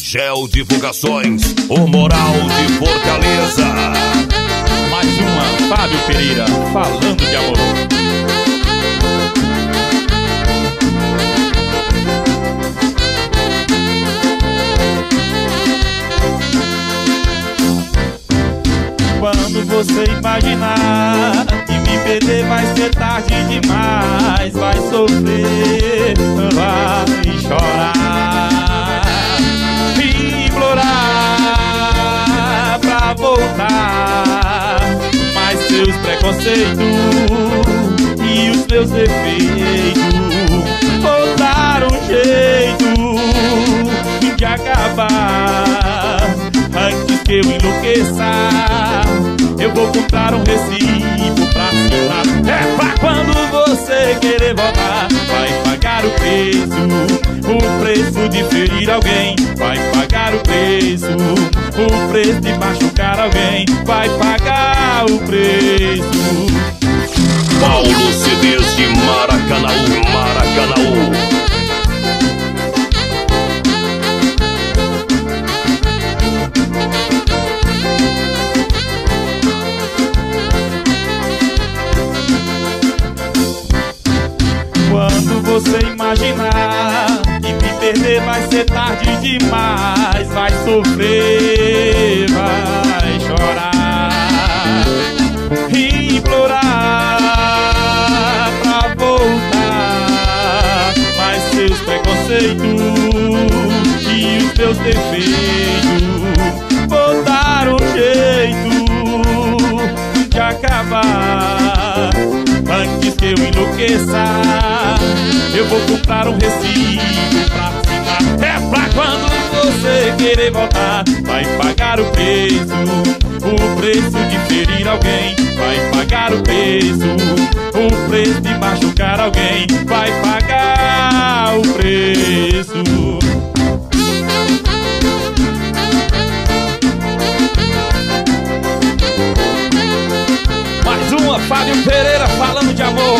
Gel Divulgações, o Moral de Fortaleza. Mais uma, Fábio Pereira, falando de amor. Quando você imaginar que me perder vai ser tarde demais, vai sofrer, vai chorar, implorar pra voltar. Mas seus preconceitos e os meus defeitos vão dar um jeito de acabar. Antes que eu enlouqueça, eu vou comprar um recibo pra assinar. É pra quando você querer voltar, vai pagar o preço de ferir alguém. Vai pagar o preço de machucar alguém. Vai pagar o preço. Paulo CDs de Maracanaú, Maracanaú. Quando você imaginar que me perder vai ser tarde demais, vai sofrer, vai chorar, implorar pra voltar. Mas seus preconceitos e os teus defeitos vão dar um jeito de acabar. Antes que eu enlouqueça, eu vou comprar um recibo pra assinar. É pra quando você querer voltar, vai pagar o preço de ferir alguém. Vai pagar o preço de machucar alguém. Vai pagar o preço. Mais uma, Fábio Pereira falando de amor.